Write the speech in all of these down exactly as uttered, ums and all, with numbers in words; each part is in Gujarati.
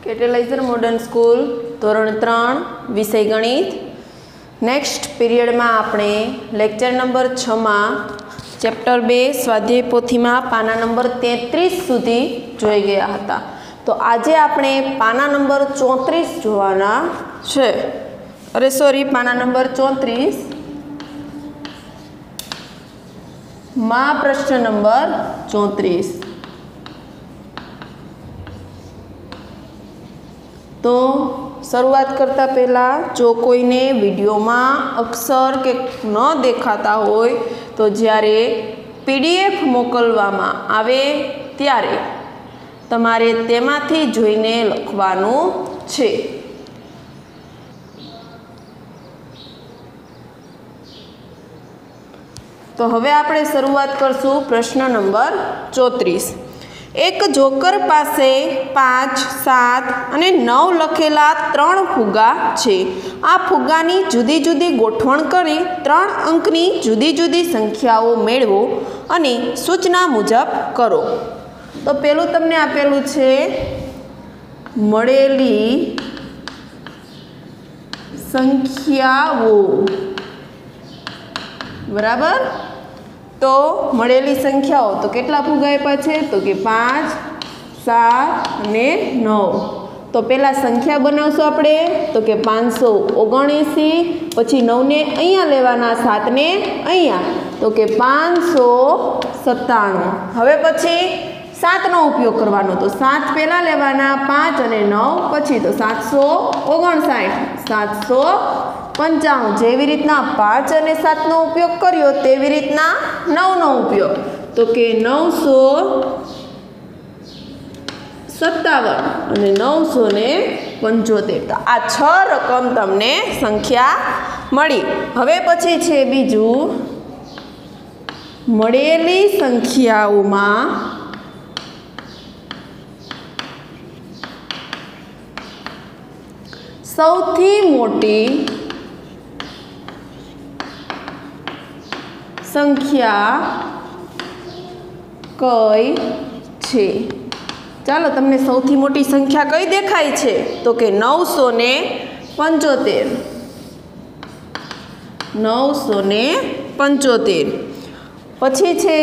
કેટેલાઇઝર મોડર્ન સ્કૂલ ધોરણ ત્રણ વિષય ગણિત. નેક્સ્ટ પીરિયડમાં આપણે લેક્ચર નંબર છમાં ચેપ્ટર બે સ્વાધ્યાય પોથીમાં પાના નંબર તેત્રીસ સુધી જોઈ ગયા હતા. તો આજે આપણે પાના નંબર ચોત્રીસ જોવાના છે. અરે સોરી પાના નંબર ચોત્રીસ માં પ્રશ્ન નંબર ચોત્રીસ. તો શરૂઆત કરતાં પહેલાં જો કોઈને વિડીયોમાં અક્ષર કે ન દેખાતા હોય તો જ્યારે પીડીએફ મોકલવામાં આવે ત્યારે તમારે તેમાંથી જોઈને લખવાનું છે. તો હવે આપણે શરૂઆત કરશું પ્રશ્ન નંબર ચોત્રીસ. એક જોકર પાસે પાંચ સાત અને નવ લખેલા ત્રણ ફુગ્ગા છે. આ ફુગ્ગાની જુદી જુદી ગોઠવણ કરી ત્રણ અંકની જુદી જુદી સંખ્યાઓ મેળવો અને સૂચના મુજબ કરો. તો પેલું તમને આપેલું છે મળેલી સંખ્યાઓ, બરાબર. તો મળેલી સંખ્યાઓ તો કેટલા ફુગ્ગા આપ્યા છે? તો કે પાંચ સાત અને નવ. તો પહેલાં સંખ્યા બનાવશું આપણે તો કે પાંચસો ઓગણએંસી, પછી નવને અહીંયા લેવાના, સાતને અહીંયા, તો કે પાંચસો સત્તાણું. હવે પછી સાતનો ઉપયોગ કરવાનો, તો સાત પહેલાં લેવાના, પાંચ અને નવ પછી, તો સાતસો ઓગણસાઠ, સાતસો પંચાણું. જેવી રીતના પાંચ અને સાતનો ઉપયોગ કર્યો તેવી રીતના નવનો ઉપયોગ, તો કે નવસો સત્તાવન અને નવસો ને પંચોતેર. તો આ છ રકમ તમને સંખ્યા મળી. હવે પછી છે બીજું મળેલી સંખ્યાઓમાં સૌથી મોટી સંખ્યા કઈ છે? ચાલો, તમને સૌથી મોટી સંખ્યા કઈ દેખાય છે? તો કે નવસો ને પંચોતેર. નવસો ને પંચોતેર. પછી છે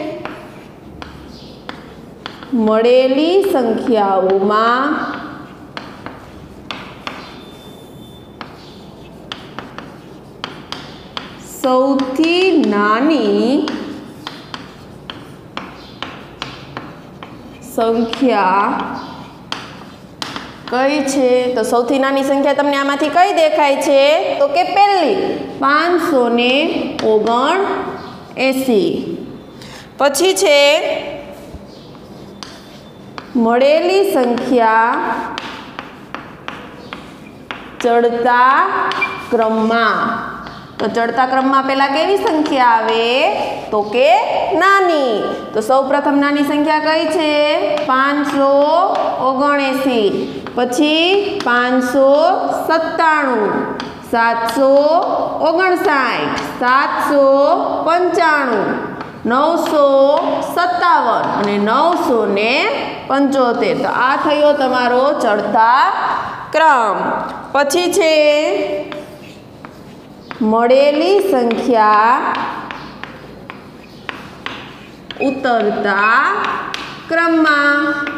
મળેલી સંખ્યાઓમાં સૌથી નાની સંખ્યા કઈ છે? તો સૌથી નાની સંખ્યા તમને આમાંથી કઈ દેખાય છે? તો કે પહેલી પાંચસો ને ઓગણ એંસી. પછી છે મળેલી સંખ્યા ચડતા ક્રમમાં. તો ચડતા ક્રમમાં પહેલા કેવી સંખ્યા આવે? તો કે નાની. તો સૌ પ્રથમ નાની સંખ્યા કઈ છે? પાંચસો ઓગણએંસી, પછી પાંચસો સત્તાણું, સાતસો ઓગણસાઠ, સાતસો પંચાણું, નવસો સત્તાવન અને નવસો ને પંચોતેર. તો આ થયો તમારો ચડતા ક્રમ. પછી છે મળેલી સંખ્યા ઉતરતા ક્રમમાં.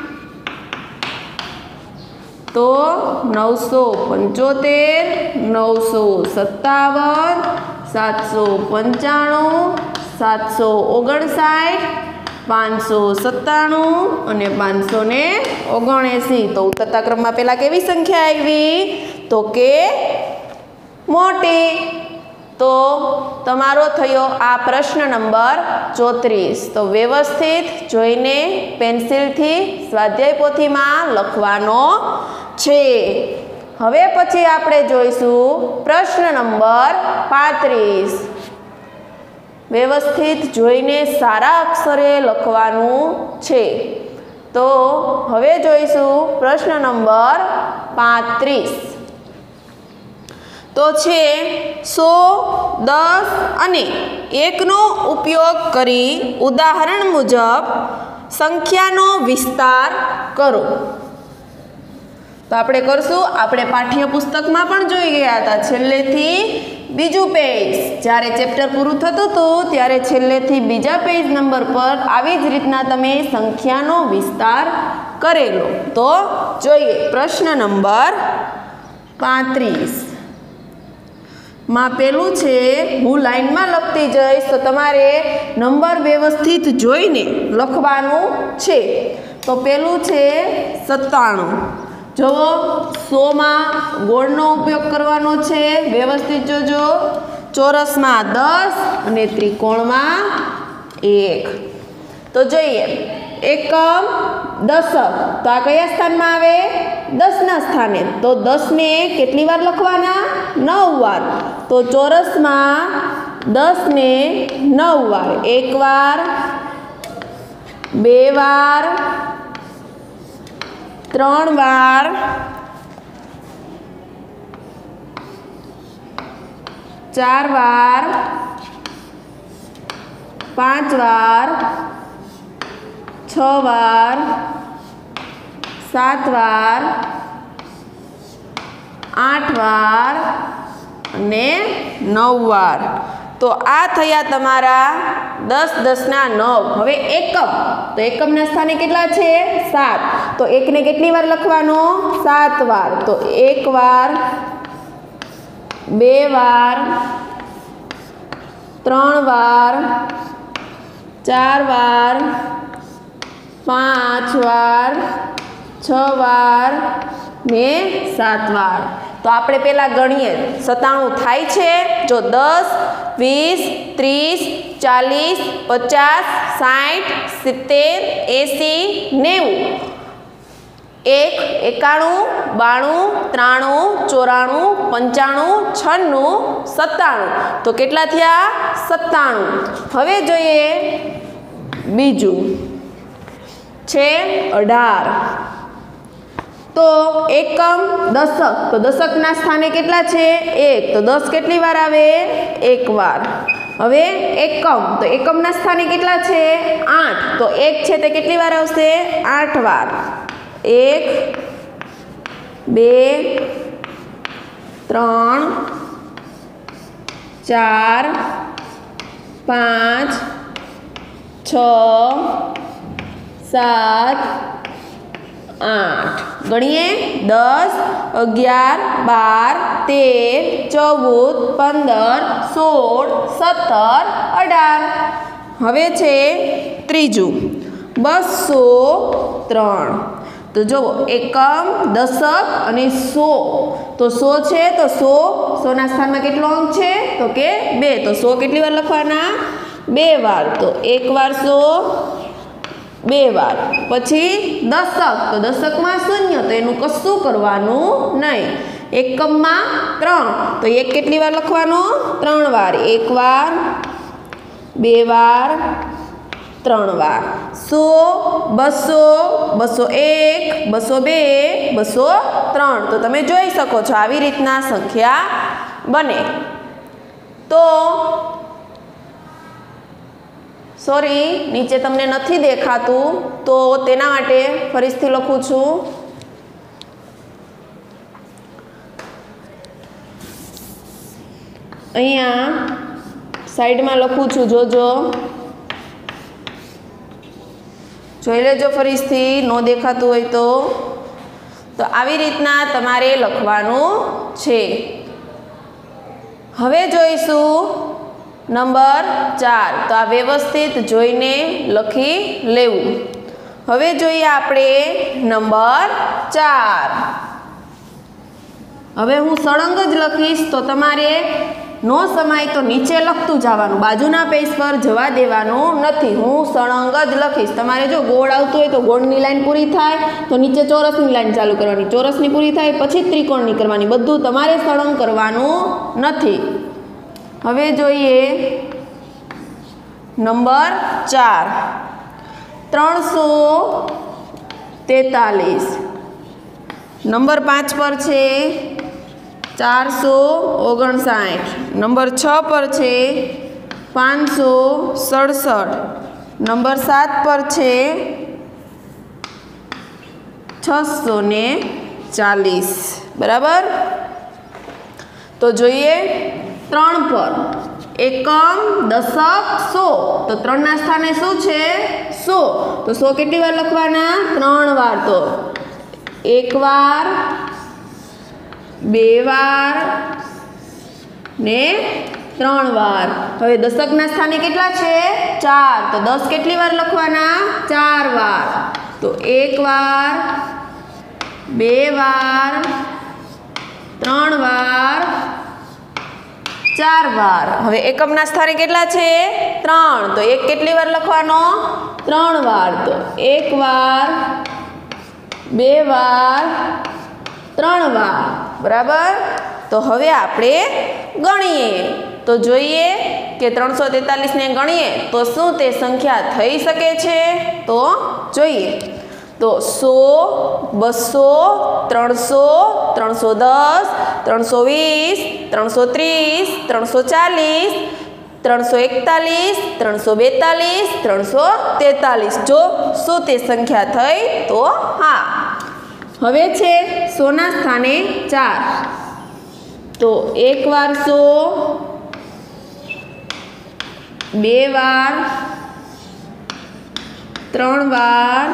તો નવસો પંચોતેર, નવસો સત્તાવન, સાતસો પંચાણું, સાતસો ઓગણસાઠ, પાંચસો સત્તાણું અને પાંચસો ને ઓગણએંસી. તો ઉતરતા ક્રમમાં પહેલાં કેવી સંખ્યા આવી? તો કે મોટી. તો તમારો થયો આ પ્રશ્ન નંબર ચોત્રીસ. તો વ્યવસ્થિત જોઈને પેન્સિલથી સ્વાધ્યાય પોથીમાં લખવાનો છે. હવે પછી આપણે જોઈશું પ્રશ્ન નંબર પાંત્રીસ. વ્યવસ્થિત જોઈને સારા અક્ષરે લખવાનું છે. તો હવે જોઈશું પ્રશ્ન નંબર પાંત્રીસ. તો છે સો, દસ અને એકનો ઉપયોગ કરી ઉદાહરણ મુજબ સંખ્યાનો વિસ્તાર કરો. तो આપણે કરશું આપણે પાઠ્યપુસ્તકમાં પણ જોઈ ગયા હતા છેલ્લેથી બીજું પેજ જ્યારે ચેપ્ટર પૂરું થતું હતું ત્યારે છેલ્લેથી બીજા પેજ નંબર પર આવી જ રીતના તમે સંખ્યાનો વિસ્તાર કરેલો. તો જોઈએ પ્રશ્ન નંબર પાંત્રીસ માં પેલું છે, હું લાઈનમાં લખતી જઈશ તો તમારે નંબર વ્યવસ્થિત જોઈને લખવાનું છે. તો પેલું છે સત્તાણું. જુઓ સોમાં ગોળનો ઉપયોગ કરવાનો છે, વ્યવસ્થિત જોજો. ચોરસમાં દસ અને ત્રિકોણમાં એક. તો જોઈએ એકમ દશક, તો આ કયા સ્થાનમાં આવે? દસના સ્થાને. તો દસને કેટલી વાર લખવાના? નવ વાર. તો ચોરસમાં દસને નવ વાર. એક વાર, બે વાર, ત્રણ વાર, ચાર વાર, પાંચ વાર, છ વાર, સાત વાર, આઠ વાર અને નવ વાર. તો આ થયા તમારા દસ દસના નવ. હવે એકમ, તો એકમના સ્થાને કેટલા છે? સાત. તો એકને કેટલી વાર લખવાનો? સાત વાર. તો એક વાર, બે વાર, ત્રણ વાર, ચાર વાર, પાંચ વાર, છ વાર ને સાત વાર. તો આપણે પહેલાં ગણીએ સત્તાણું થાય છે. જો દસ, વીસ, ત્રીસ, ચાલીસ, પચાસ, સાઠ, સિત્તેર, એંસી, નેવું, એક, એકાણું, બાણું, ત્રાણું, ચોરાણું, પંચાણું, છન્નું, સત્તાણું. તો કેટલા થયા? સત્તાણું. હવે જોઈએ બીજું છે અઢાર. તો એકમ દશક, તો દશકના સ્થાને કેટલા છે? એક. તો દસ કેટલી વાર આવે? એક વાર. હવે એકમ, તો એકમના સ્થાને કેટલા છે? આઠ. તો એક છે તે કેટલી વાર આવશે? આઠ વાર. એક, બે, ત્રણ, ચાર, પાંચ, છ, સાત, આઠ. ગણીએ દસ, અગિયાર, બાર, તેર, ચૌદ, પંદર, સોળ, સત્તર, અઢાર. હવે છે ત્રીજું બસો ત્રણ. તો જુઓ એકમ, દશક અને સો. તો સો છે તો સો, સોના સ્થાનમાં કેટલો અંક છે? તો કે બે. તો સો કેટલી વાર લખવાના? બે વાર. તો એક વાર સો, બે વાર. પછી દશક, તો દશકમાં શૂન્ય, તો એનું કશું કરવાનું નહીં. એકમમાં ત્રણ, તો એક કેટલી વાર લખવાનો? ત્રણ વાર. એક વાર, બે વાર, ત્રણ વાર. સો, બસો, બસો એક, બસો બે, બસો ત્રણ. તો તમે જોઈ શકો છો આવી રીતના સંખ્યા બને. તો સોરી, નીચે તમને નથી દેખાતું તો તેના માટે ફરીથી લખું છું. અહીંયા સાઈડમાં લખું છું, જોજો, જોઈ લેજો ફરીથી, ન દેખાતું હોય તો. તો આવી રીતના તમારે લખવાનું છે. હવે જોઈશું નંબર ચાર. તો આ વ્યવસ્થિત જોઈને લખી લેવું. હવે જોઈએ આપણે નંબર ચાર. હવે હું સળંગ જ લખીશ, તો તમારે નો સમાય તો નીચે લખતું જવાનું, બાજુના પેજ પર જવા દેવાનું નથી. હું સળંગ જ લખીશ. તમારે જો ગોળ આવતું હોય તો ગોળની લાઈન પૂરી થાય તો નીચે ચોરસની લાઈન ચાલુ કરવાની, ચોરસની પૂરી થાય પછી ત્રિકોણની કરવાની. બધું તમારે સળંગ કરવાનું નથી. હવે જોઈએ નંબર ચાર. ત્રણસો તેતાલીસ. નંબર પાંચ પર છે ચારસો ઓગણસાઠ. નંબર છ પર છે પાંચસો સડસઠ. નંબર સાત પર છે છસો ને ચાલીસ બરાબર। તો જોઈએ ત્રણ પર એકમ દશક સો, તો ત્રણના સ્થાને શું છે સો, તો સો કેટલી વાર લખવાના ત્રણ વાર, તો એક વાર બે વાર ને ત્રણ વાર। હવે દશકના સ્થાને કેટલા છે ચાર, તો દસ કેટલી વાર લખવાના ચાર વાર, તો એક વાર બે વાર ત્રણ વાર ચાર વાર। હવે એકમના સ્થાને કેટલા છે ત્રણ, તો એક કેટલી વાર લખવાનો ત્રણ વાર, તો એક વાર બે વાર ત્રણ વાર બરાબર। તો હવે આપણે ગણીએ, તો જોઈએ કે ત્રણસો તેતાલીસને ગણીએ તો શું તે સંખ્યા થઈ શકે છે, તો જોઈએ તો સો બસો ત્રણસો ત્રણસો દસ ત્રણસો વીસ ત્રણસો ત્રીસ ત્રણસો ચાલીસ ત્રણસો એકતાલીસ ત્રણસો બેતાલીસ ત્રણસો તેતાલીસ, જો શું તે સંખ્યા થઈ, તો હા। હવે છે સોના સ્થાને ચાર, તો એક વાર સો બે વાર ત્રણ વાર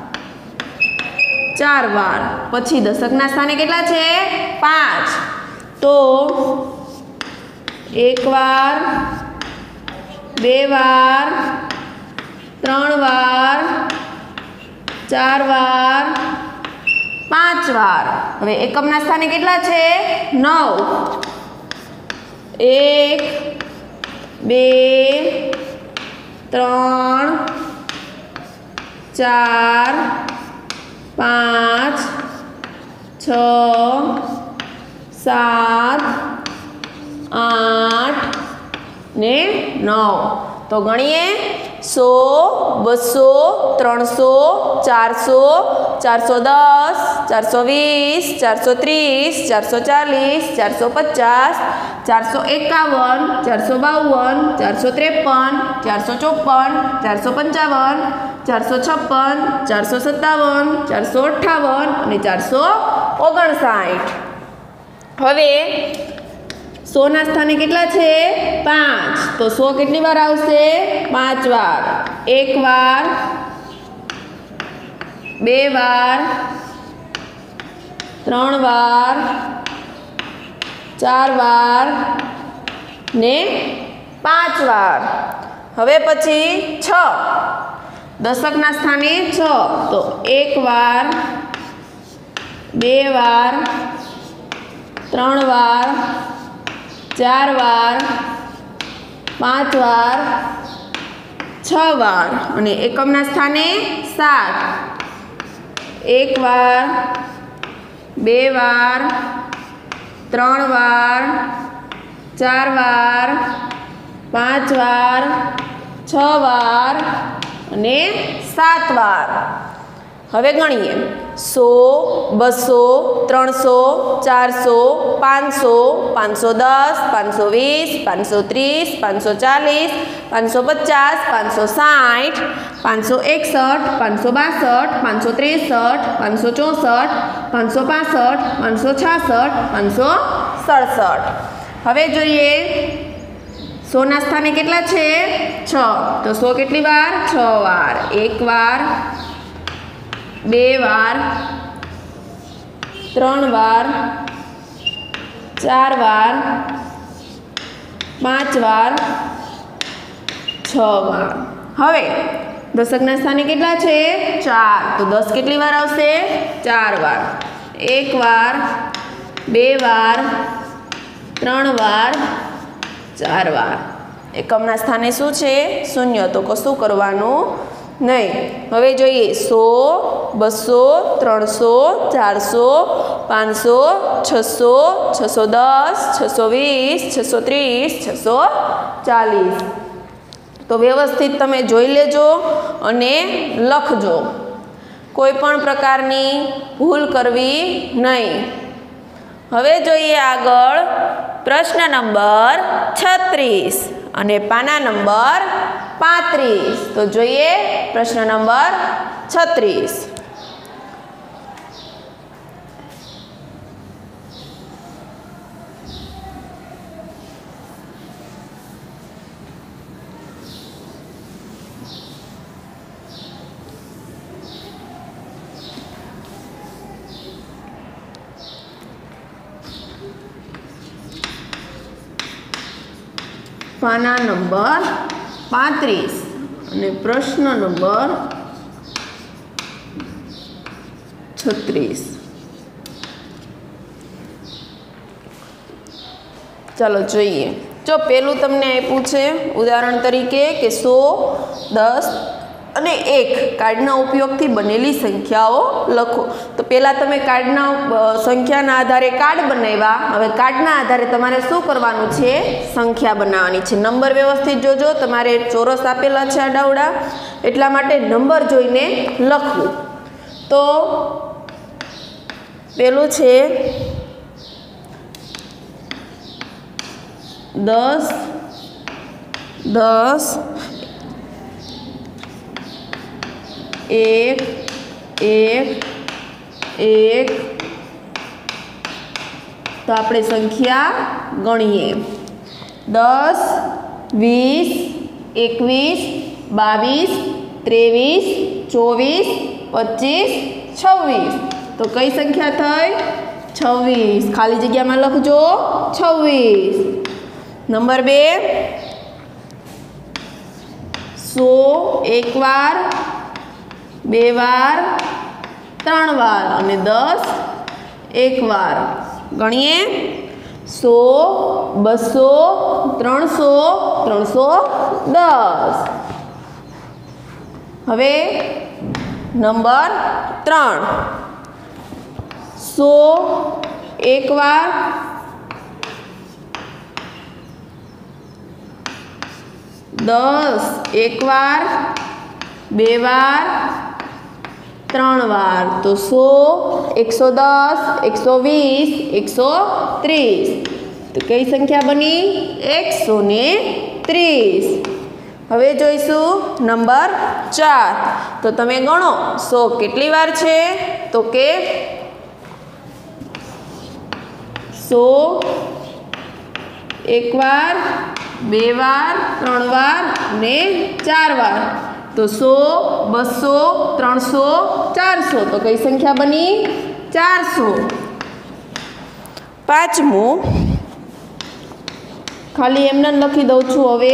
ચાર વાર। પછી દશકના સ્થાને કેટલા છે પાંચ, તો એક વાર બે વાર ત્રણ વાર ચાર વાર પાંચ વાર। હવે એકમના સ્થાને કેટલા છે નવ, એક બે ત્રણ ચાર પાંચ છ સાત આઠ ને નવ। તો ગણીએ સો બસો ત્રણસો ચારસો ચારસો દસ ચારસો વીસ ચારસો ત્રીસ ચારસો ચાલીસ ચારસો પચાસ ચારસો એકાવન ચારસો બાવન ચારસો ત્રેપન ચારસો ચોપન ચારસો પંચાવન ચારસો છપ્પન ચારસો સત્તાવન ચારસો અઠ્ઠાવન અને ચારસો ઓગણસાઠ। હવે સોના સ્થાને કેટલા છે પાંચ, તો સો કેટલી વાર આવશે પાંચ વાર, એક વાર બે વાર ત્રણ વાર ચાર વાર ને પાંચ વાર। હવે પછી છ, દશકના સ્થાને છ, તો એક વાર બે વાર ત્રણ વાર ચાર વાર પાંચ વાર છ વાર। અને એકમના સ્થાને સાત, એક વાર બે વાર ત્રણ વાર ચાર વાર પાંચ વાર છ વાર અને સાત વાર। હવે ગણીએ સો બસો ત્રણસો ચારસો પાંચસો પાંચસો દસ પાંચસો વીસ પાંચસો ત્રીસ પાંચસો ચાલીસ પાંચસો પચાસ પાંચસો સાઠ પાંચસો એકસઠ પાંચસો બાસઠ પાંચસો ત્રેસઠ પાંચસો ચોસઠ પાંચસો પાસઠ પાંચસો છાસઠ પાંચસો સડસઠ। હવે જોઈએ સોના સ્થાને કેટલા છે છ, તો સો કેટલી વાર છ વાર, એક વાર બે વાર ત્રણ વાર ચાર વાર પાંચ વાર છ વાર। હવે દશકના સ્થાને કેટલા છે ચાર, તો દસ કેટલી વાર આવશે ચાર વાર, એક વાર બે વાર ત્રણ વાર ચાર વાર। એકમના સ્થાને શું છે શૂન્ય, તો કશું કરવાનું નહીં। હવે જોઈએ સો બસો ત્રણસો ચારસો પાંચસો છસો છસો દસ છસો વીસ છસો ત્રીસ છસો ચાલીસ। તો વ્યવસ્થિત તમે જોઈ લેજો અને લખજો, કોઈ પણ પ્રકારની ભૂલ કરવી નહીં। હવે જોઈએ આગળ પ્રશ્ન નંબર છત્રીસ અને પાના નંબર પાંત્રીસ। તો જોઈએ પ્રશ્ન નંબર છત્રીસ। पाना नंबर पैंतीस અને પ્રશ્ન નંબર छत्रीस। चलो જોઈએ जो पेलू तमने आप्યું છે उदाहरण तरीके के सौ दस અને एक કાર્ડના ઉપયોગથી બનેલી સંખ્યાઓ લખો। તો પહેલા તમે કાર્ડના સંખ્યાના આધારે કાર્ડ બનાવ્યા, હવે કાર્ડના આધારે તમારે શું કરવાનું છે? સંખ્યા બનાવવાની છે। નંબર વ્યવસ્થિત જોજો, તમારે ચોરસ આપેલા છે આડાવડા, એટલા માટે નંબર જોઈને લખવું। તો પેલું છે दस दस एक एक एक तो આપણે સંખ્યા ગણીએ। दस वीस एकवीस बावीस त्रेवीस चौवीस पच्चीस छवीस तो कई संख्या थई? छवीस। खाली जग्या में लखजो छवीस। नंबर बे सौ एक वार बे वार त्रण वार अने दस एक वार गणिए। सौ बसो त्रणसो त्रणसो दस। हवे नंबर त्रण सौ एक वार दस एक वार बे वार त्रण वार तो सौ एक सौ दस एक सौ वीस एक सौ त्रीस तो कई संख्या बनी? एक सौ ने त्रीस। हवे जोईशु नंबर चार। तो तमे गणो सौ केटली वार छे? तो के सौ एक वार बे वार त्रण वार ने चार वार तो सौ बसो त्रणसो चार सौ तो कई संख्या बनी? चार सौ। पांचमू खाली एमने लखी दઉં છું હવે।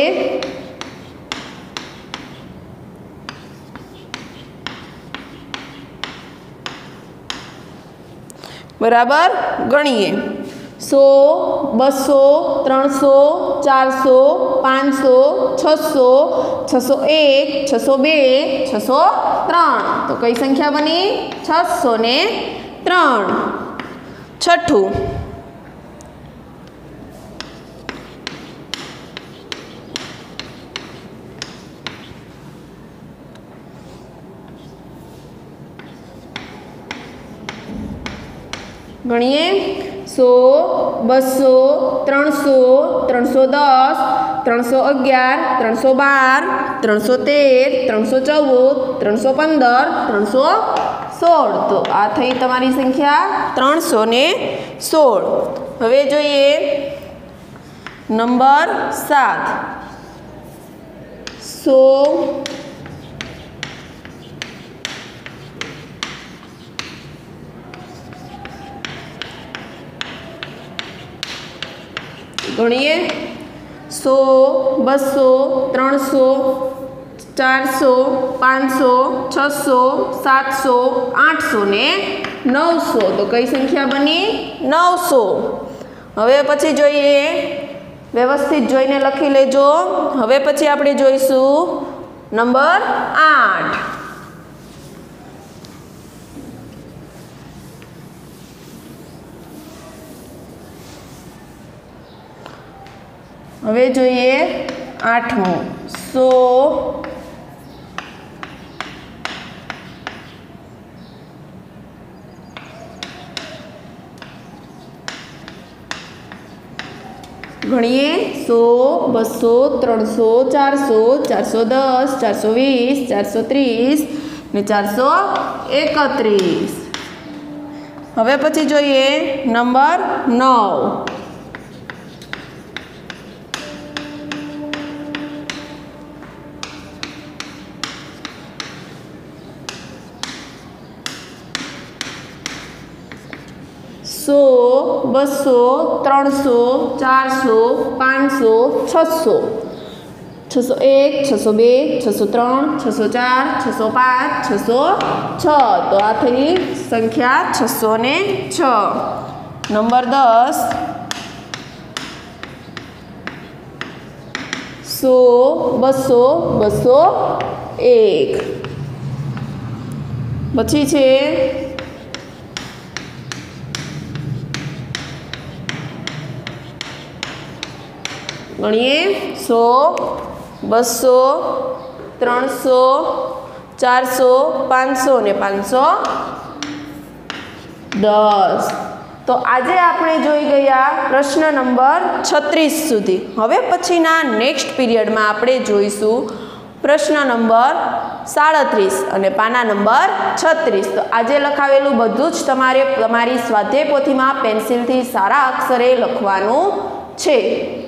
बराबर गणिए। सौ बसो त्रणसो चार सौ पांच सौ छसो छसो एक छसो बे छसो त्रण तो कई संख्या बनी? छसो ने त्रण। छठू गणिए। सौ बसो त्रणसो त्रणसो दस त्रणसो अगियार त्रणसो बार त्रणसो तेर त्रणसो चौदह त्रणसो पंदर त्रणसो सोल तो आ थई तमारी संख्या त्रणसो ने सोल। हवे जोईए नंबर सात। सौ गणिए। सौ बसो त्रणसो चार सौ पांच सौ छसो सात सौ आठ सौ ने नौ सौ तो कई संख्या बनी? नौ सौ। हवे पछी जोईए व्यवस्थित जोईने लखी लेजो। हवे पछी आपणे जोईशुं नंबर आठ। हवे जोईए आठमो। सौ गणिए। सौ बसो त्रणसो चार सौ चार सौ दस चार सौ वीस चार सौ त्रीस ने चार सौ एकत्रीस। हवे पछी जोईए नंबर नौ। सौ બસો ત્રણસો ચારસો પાંચસો છસો છસો એક છસો બે છસો ત્રણ છસો ચાર છસો પાંચ છસો છ તો આ થઈ સંખ્યા છસો ને છ. નંબર દસ સો બસો બસો એક. પછી છે ગણીએ સો બસો ત્રણસો ચારસો પાંચસો ને પાંચસો દસ. તો આજે આપણે જોઈ ગયા પ્રશ્ન નંબર છત્રીસ સુધી. હવે પછીના નેક્સ્ટ પીરિયડમાં આપણે જોઈશું પ્રશ્ન નંબર સાડત્રીસ અને પાના નંબર છત્રીસ. તો આજે લખાવેલું બધું જ તમારે તમારી સ્વાધ્યાય પોથીમાં પેન્સિલથી સારા અક્ષરે લખવાનું છે.